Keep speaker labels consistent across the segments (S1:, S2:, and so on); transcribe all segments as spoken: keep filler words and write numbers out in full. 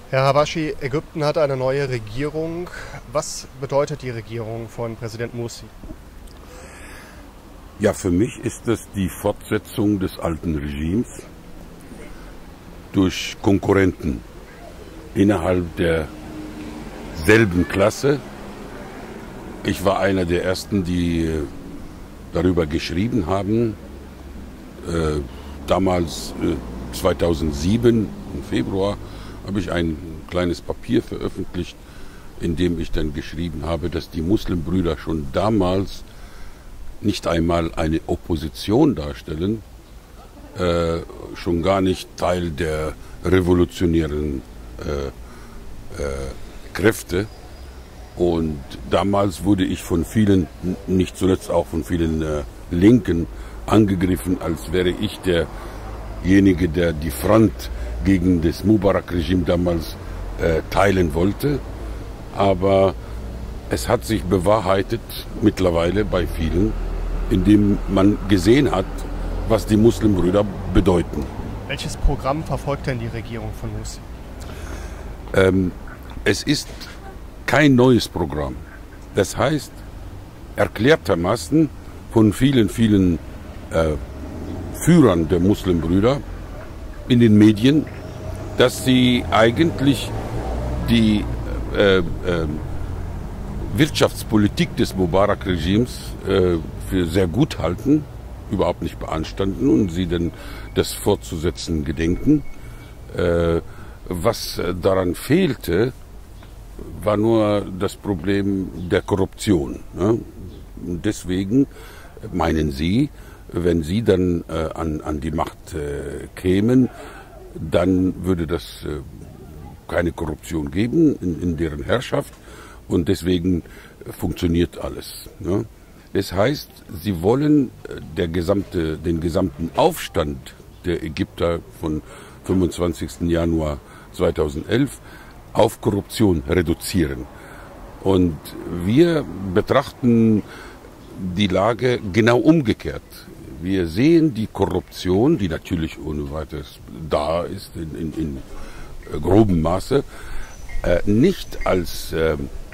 S1: Herr Habashi, Ägypten hat eine neue Regierung. Was bedeutet die Regierung von Präsident Mursi?
S2: Ja, für mich ist das die Fortsetzung des alten Regimes durch Konkurrenten innerhalb derselben Klasse. Ich war einer der Ersten, die darüber geschrieben haben. Äh, damals, äh, zweitausendsieben, im Februar, habe ich ein kleines Papier veröffentlicht, in dem ich dann geschrieben habe, dass die Muslimbrüder schon damals nicht einmal eine Opposition darstellen, äh, schon gar nicht Teil der revolutionären äh, äh, Kräfte. Und damals wurde ich von vielen, nicht zuletzt auch von vielen äh, Linken, angegriffen, als wäre ich derjenige, der die Front gegen das Mubarak-Regime damals äh, teilen wollte. Aber es hat sich bewahrheitet mittlerweile bei vielen, indem man gesehen hat, was die Muslimbrüder bedeuten.
S1: Welches Programm verfolgt denn die Regierung von Mursi?
S2: Ähm, es ist kein neues Programm. Das heißt, erklärtermaßen von vielen, vielen äh, Führern der Muslimbrüder in den Medien, dass sie eigentlich die äh, äh, Wirtschaftspolitik des Mubarak-Regimes äh, für sehr gut halten, überhaupt nicht beanstanden und sie dann das fortzusetzen gedenken. Äh, was daran fehlte, war nur das Problem der Korruption. Ne? Deswegen meinen sie, wenn sie dann äh, an, an die Macht äh, kämen, dann würde das äh, keine Korruption geben in, in deren Herrschaft und deswegen äh, funktioniert alles. Ne? Das heißt, sie wollen äh, der gesamte, den gesamten Aufstand der Ägypter von fünfundzwanzigsten Januar zweitausendelf auf Korruption reduzieren. Und wir betrachten die Lage genau umgekehrt. Wir sehen die Korruption, die natürlich ohne weiteres da ist, in, in, in äh, grobem Maße, äh, nicht als äh,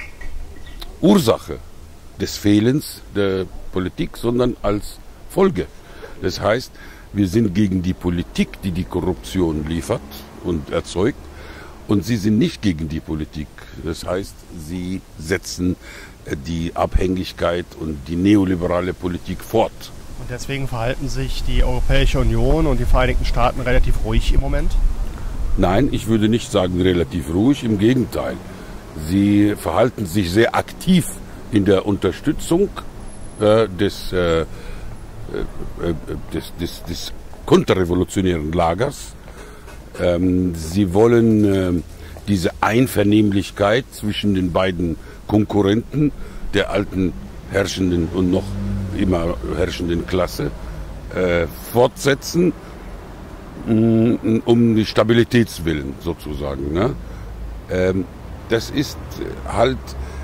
S2: Ursache des Fehlens der Politik, sondern als Folge. Das heißt, wir sind gegen die Politik, die die Korruption liefert und erzeugt, und sie sind nicht gegen die Politik. Das heißt, sie setzen äh, die Abhängigkeit und die neoliberale Politik fort.
S1: Und deswegen verhalten sich die Europäische Union und die Vereinigten Staaten relativ ruhig im Moment?
S2: Nein, ich würde nicht sagen relativ ruhig, im Gegenteil. Sie verhalten sich sehr aktiv in der Unterstützung äh, des, äh, äh, des, des, des konterrevolutionären Lagers. Ähm, sie wollen äh, diese Einvernehmlichkeit zwischen den beiden Konkurrenten der alten herrschenden und noch immer herrschenden Klasse äh, fortsetzen, um, um die Stabilitätswillen sozusagen. Ne? Ähm, das ist halt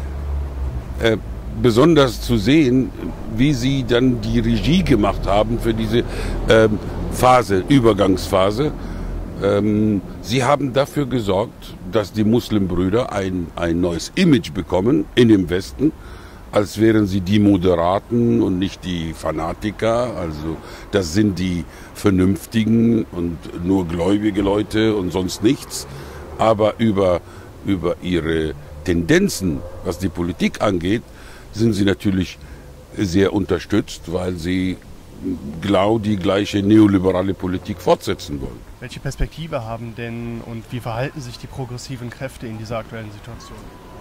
S2: äh, besonders zu sehen, wie sie dann die Regie gemacht haben für diese ähm, Phase, Übergangsphase. Ähm, sie haben dafür gesorgt, dass die Muslimbrüder ein, ein neues Image bekommen in dem Westen, als wären sie die Moderaten und nicht die Fanatiker. Also das sind die Vernünftigen und nur gläubige Leute und sonst nichts. Aber über, über ihre Tendenzen, was die Politik angeht, sind sie natürlich sehr unterstützt, weil sie genau die gleiche neoliberale Politik fortsetzen wollen.
S1: Welche Perspektive haben denn und wie verhalten sich die progressiven Kräfte in dieser aktuellen Situation?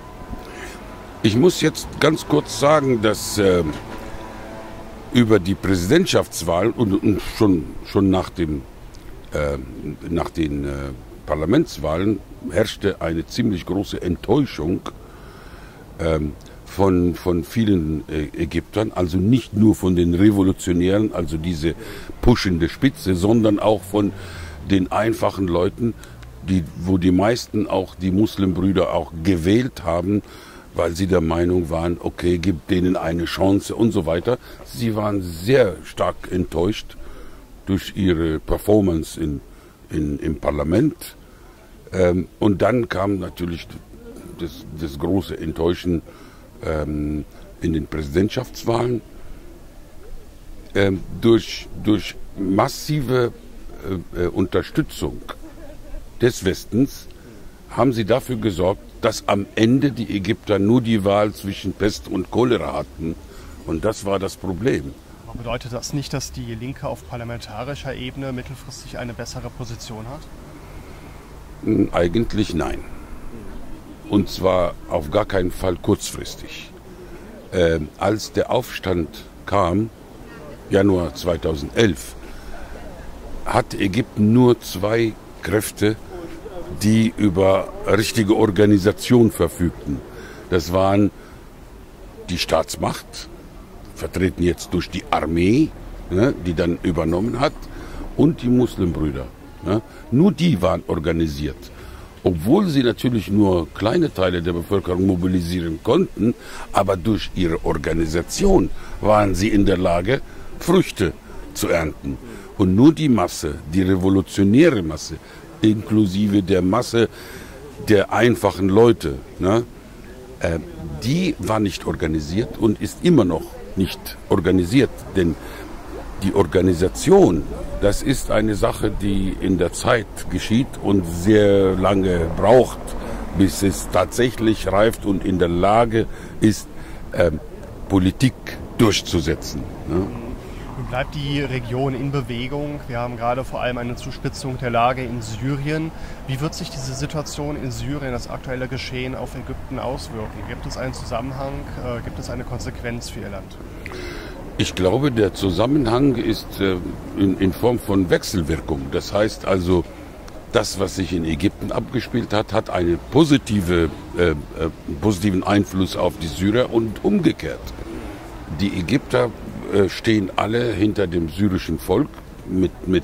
S2: Ich muss jetzt ganz kurz sagen, dass äh, über die Präsidentschaftswahl und, und schon, schon nach, dem, äh, nach den äh, Parlamentswahlen herrschte eine ziemlich große Enttäuschung äh, von, von vielen äh, Ägyptern, also nicht nur von den Revolutionären, also diese pushende Spitze, sondern auch von den einfachen Leuten, die, wo die meisten auch die Muslimbrüder auch gewählt haben, weil sie der Meinung waren, okay, gibt denen eine Chance und so weiter. Sie waren sehr stark enttäuscht durch ihre Performance in, in, im Parlament. Ähm, und dann kam natürlich das, das große Enttäuschen ähm, in den Präsidentschaftswahlen. Ähm, durch, durch massive äh, Unterstützung des Westens haben sie dafür gesorgt, dass am Ende die Ägypter nur die Wahl zwischen Pest und Cholera hatten. Und das war das Problem.
S1: Aber bedeutet das nicht, dass die Linke auf parlamentarischer Ebene mittelfristig eine bessere Position hat?
S2: Eigentlich nein. Und zwar auf gar keinen Fall kurzfristig. Ähm, als der Aufstand kam, Januar zweitausendelf, hat Ägypten nur zwei Kräfte, die über richtige Organisation verfügten. Das waren die Staatsmacht, vertreten jetzt durch die Armee, ne, die dann übernommen hat, und die Muslimbrüder. Ne. Nur die waren organisiert. Obwohl sie natürlich nur kleine Teile der Bevölkerung mobilisieren konnten, aber durch ihre Organisation waren sie in der Lage, Früchte zu ernten. Und nur die Masse, die revolutionäre Masse, inklusive der Masse der einfachen Leute, ne, äh, die war nicht organisiert und ist immer noch nicht organisiert. Denn die Organisation, das ist eine Sache, die in der Zeit geschieht und sehr lange braucht, bis es tatsächlich reift und in der Lage ist, äh, Politik durchzusetzen. Ne?
S1: Nun bleibt die Region in Bewegung. Wir haben gerade vor allem eine Zuspitzung der Lage in Syrien. Wie wird sich diese Situation in Syrien, das aktuelle Geschehen, auf Ägypten auswirken? Gibt es einen Zusammenhang? Äh, gibt es eine Konsequenz für Ihr Land?
S2: Ich glaube, der Zusammenhang ist äh, in, in Form von Wechselwirkung. Das heißt also, das, was sich in Ägypten abgespielt hat, hat einen positive, äh, äh, positiven Einfluss auf die Syrer und umgekehrt. Die Ägypter äh, stehen alle hinter dem syrischen Volk mit, mit,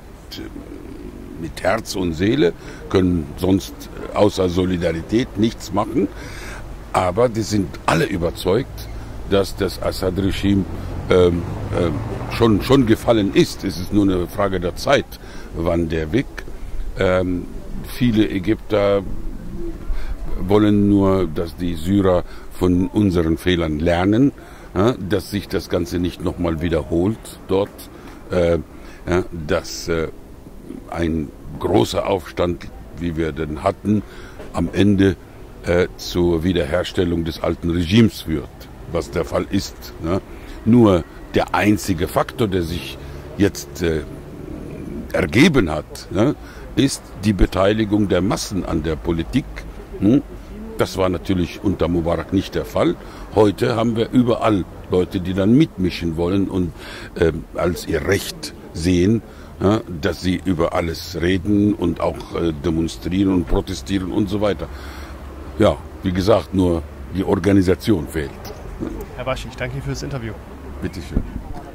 S2: mit Herz und Seele, können sonst außer Solidarität nichts machen. Aber die sind alle überzeugt, dass das Assad-Regime ähm, äh, schon, schon gefallen ist. Es ist nur eine Frage der Zeit, wann der weg. Ähm, viele Ägypter wollen nur, dass die Syrer von unseren Fehlern lernen, ja, dass sich das Ganze nicht nochmal wiederholt dort, äh, ja, dass äh, ein großer Aufstand, wie wir den hatten, am Ende äh, zur Wiederherstellung des alten Regimes führt, was der Fall ist. Ja. Nur der einzige Faktor, der sich jetzt äh, ergeben hat, ja, ist die Beteiligung der Massen an der Politik. Hm? Das war natürlich unter Mubarak nicht der Fall. Heute haben wir überall Leute, die dann mitmischen wollen und äh, als ihr Recht sehen, ja, dass sie über alles reden und auch äh, demonstrieren und protestieren und so weiter. Ja, wie gesagt, nur die Organisation fehlt.
S1: Herr Baschi, ich danke Ihnen für das Interview.
S2: Bitteschön.